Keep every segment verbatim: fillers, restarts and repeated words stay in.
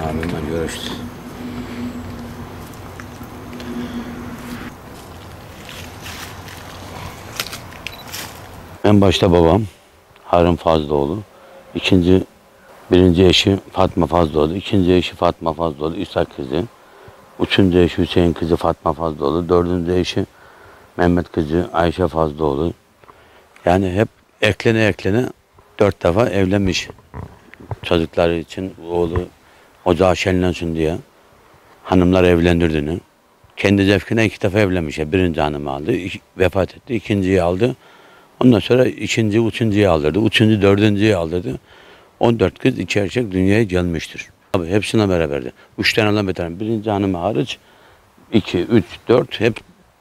Abimle görüştü. En başta babam Harun Fazlıoğlu, ikinci, birinci eşi Fatma Fazlıoğlu, ikinci eşi Fatma Fazlıoğlu, İshak kızı, üçüncü eşi Hüseyin kızı Fatma Fazlıoğlu, dördüncü eşi Mehmet kızı Ayşe Fazlıoğlu. Yani hep eklene eklene dört defa evlenmiş. Çocukları için oğlu ocağı şenlensin diye hanımlar evlendirdiğini. Kendi zevkine iki defa evlenmiş. Birinci hanımı aldı, iki, vefat etti, ikinciyi aldı. Ondan sonra ikinci, üçüncüyü aldırdı, üçüncü, dördüncüyü aldırdı. on dört kız, iki erkek dünyaya gelmiştir. Abi hepsine beraberdi. Üç tane Allah beter. Birinci hanımı hariç iki, üç, dört hep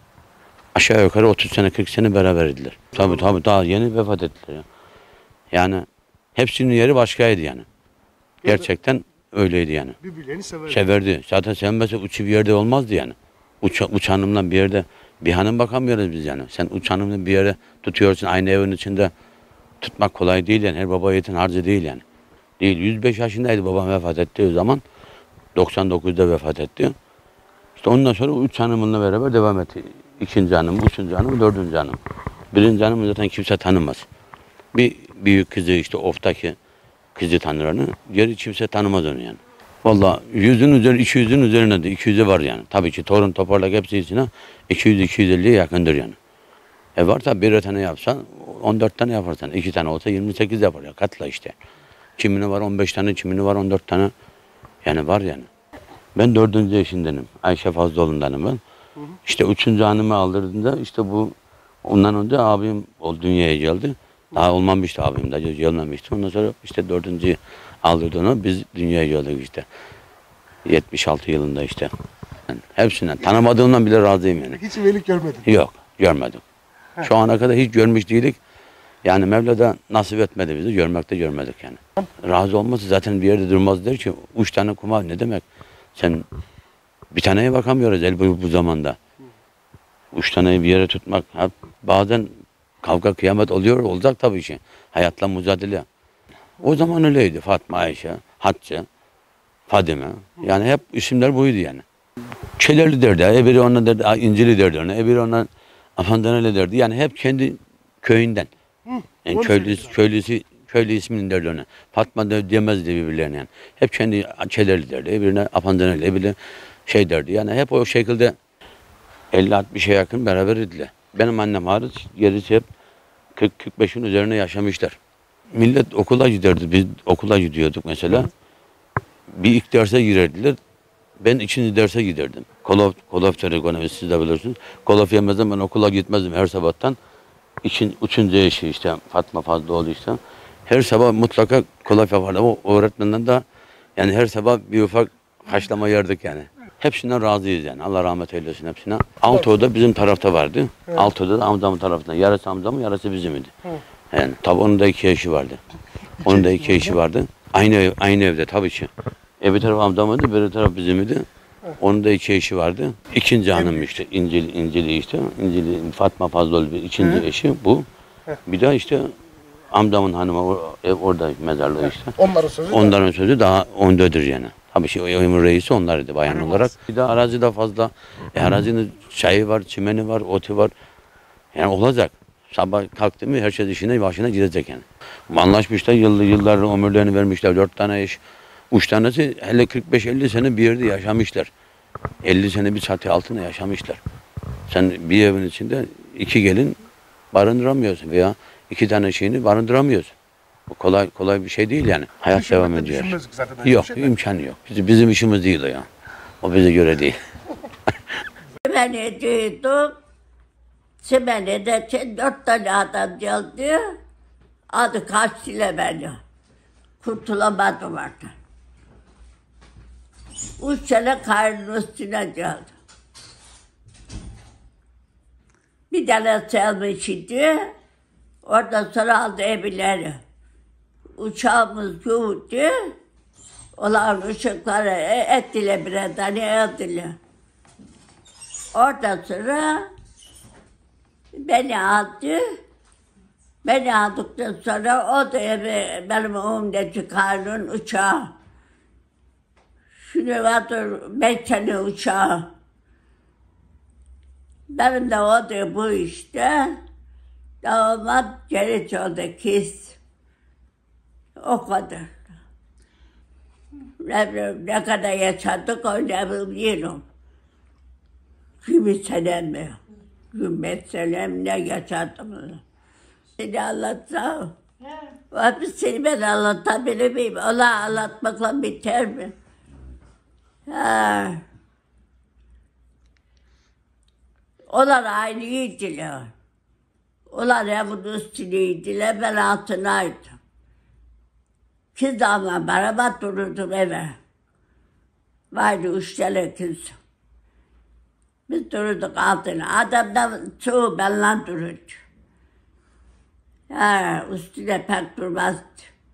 aşağı yukarı otuz sene, kırk sene beraberdiler. Tabii tabii daha yeni vefat ettiler. Ya. Yani hepsinin yeri başkaydı yani. Gerçekten öyleydi yani. Birbirlerini severdi. Severdi. Zaten sevmezse uçu bir yerde olmazdı yani. Uç, uç hanımla bir yerde bir hanım bakamıyoruz biz yani. Sen uç hanımla bir yere tutuyorsun aynı evin içinde tutmak kolay değil yani. Her baba yiğitin harcı değil yani. Değil. yüz beş yaşındaydı babam vefat ettiği zaman. doksan dokuzda vefat etti. İşte ondan sonra üç hanımınla beraber devam etti. İkinci hanım, üçüncü hanım, dördüncü hanım. Birinci hanım zaten kimse tanımaz. Bir büyük kızı işte Of'taki kızı tanır onu. Geri kimse tanımaz onu yani. Vallahi yüzün üzeri, iki yüzün üzerinde de iki yüzü var yani. Tabii ki torun toparlak hepsi içine iki yüz iki yüz elliye yakındır yani. E varsa bir tane yapsan on dört tane yaparsan. iki tane olsa yirmi sekiz yapar ya. Katla işte. Kimini var on beş tane, kimini var on dört tane. Yani var yani. Ben dördüncü eşindenim. Ayşe Fazlıoğlu'ndanım ben. Hı hı. İşte üçüncü hanımı aldırdığında işte bu ondan önce abim o dünyaya geldi. Daha olmamıştı abim de gelmemişti. Ondan sonra işte dördüncü aldırdığını biz dünyaya geldik işte. yetmiş altı yılında işte. Yani hepsinden tanımadığımdan bile razıyım yani. Hiç üyelik görmedin? Yok görmedim. He. Şu ana kadar hiç görmüş değildik. Yani Mevla da nasip etmedi bizi. Görmekte görmedik yani. Razı olması zaten bir yerde durmaz der ki üç tane kumar ne demek? Sen bir taneye bakamıyoruz el bu, bu zamanda. Üç taneyi bir yere tutmak. Bazen kavga kıyamet oluyor olacak tabii ki. Hayatla mücadele. O zaman öyleydi. Fatma, Ayşe, Hatice, Fadime. Yani hep isimler buydu yani. Çelerli derdi. Ebiri ona derdi. İncili derdi ona. Ebiri ona Afandaneli derdi. Yani hep kendi köyünden. Yani köylüsü, köylüsü, köylü ismini derdi ona. Fatma da demezdi birbirlerine yani. Hep kendi Çelerli derdi. Ebirine Afandaneli, ebirine şey derdi. Yani hep o şekilde elli altmışa yakın beraber idiler. Benim annem hariç gerisi hep kırk kırk beşin üzerine yaşamışlar. Millet okula giderdi. Biz okula gidiyorduk mesela. Bir ilk derse girerdiler. Ben ikinci derse giderdim. Kolof, kolof telekonomi siz de bilirsiniz. Kolof yemezdim ben okula gitmezdim her sabahtan. İkin, üçüncü eşi işte Fatma Fazlıoğlu işte. Her sabah mutlaka kolof yapardı. O öğretmenden de yani her sabah bir ufak haşlama yerdik yani. Hepsinden razıyız yani. Allah rahmet eylesin hepsine. Altıo'da bizim tarafta vardı. Evet. Altıo'da da amcamın tarafından. Yarısı amcamın, yarısı bizimdi. Evet. Yani tabii onun da iki eşi vardı. Onun da iki eşi vardı. Aynı ev, aynı evde tabii ki. E bir taraf amcamındı, bir taraf bizimdi. Evet. Onun da iki eşi vardı. İkinci hanım işte İncili, İncili işte. İncili Fatma Fazlıoğlu bir ikinci evet. eşi bu. Evet. Bir de işte amcamın hanımı ev orada mezarlığı evet. işte. Onların sözü Onların da. sözü daha ondadır yani. Tabii ki o evin reisi onlardı bayan evet. olarak. Bir de arazi de fazla. E, arazinin çayı var, çimeni var, otu var. Yani olacak. Sabah kalktı mı her şey işine başına gidecek yani. Anlaşmışlar yıllı yıllar ömürlerini vermişler. Dört tane eş. Üç tanesi hele kırk beş elli sene bir yerde yaşamışlar. elli sene bir çatı altında yaşamışlar. Sen bir evin içinde iki gelin barındıramıyorsun veya iki tane şeyini barındıramıyorsun. Bu kolay kolay bir şey değil yani. Hayat Düşünmek devam ediyor. Yok, şey imkanı yok. Bizim, bizim işimiz değil o ya. O bize göre değil. Beni duydum. Çimenede dört tane adam geldi. Adı kaçtıyla beni. Kurtulamadım artık. Üç sene karnının üstüne geldi. Bir tane selmiş idi. Oradan sonra aldı evileri. Uçağımız yoğurdu. Olan ışıkları ettiler birer tane ettiler. Oradan sonra beni aldı. Beni aldıktan sonra o da evi, benim önümdeki karnın uçağı. Şimdi vardır beş tane uçağı. Benim de oldu bu işte. Damat geri çaldı kız. O kadar. Ne bileyim ne kadar yaşadık o ne bilmiyorum. Kimi senem mi? Kimi senem ne yaşadım. Seni anlatsam. Abi seni ben anlatabilir miyim? Ona anlatmakla biter mi? Ha. Onlar aynıydılar. Onlar evin üstüneydiler, ben altınaydım. Kız da ama beraber dururdum eve. Vardı üç tane kız. Biz dururduk altına. Adamdan çoğu benimle dururdu. Ha, üstüne pek durmazdı.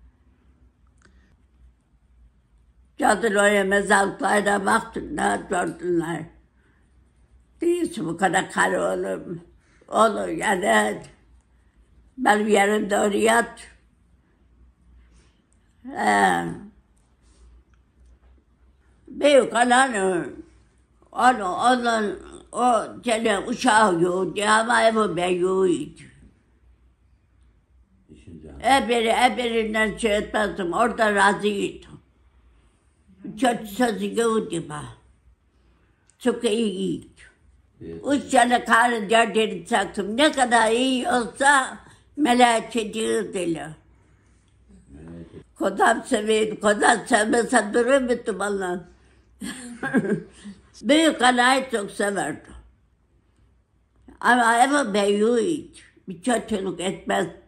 Cadıl oraya mezarlıklarına baktımlar, gördüler. Değilsin bu kadar karı olur mu? Olur yani. Benim yerimde oraya yat. He. Büyük ananın, onu, onun, o gene uçağı yoğurdu ama evi ben yoğurdu. Eberi, eberinden şey etmezdim, orada razıydım. Kötü sözü yoğurdu bana. Çok iyiydi. Üç tane karı derdini taktım. Ne kadar iyi olsa meleke diyordular. Kodam seveydi, kodam sevmese durur muydum Allah'ım? Büyük anayı çok severdim. Ama eve beyuydu. Bir kötülük etmez.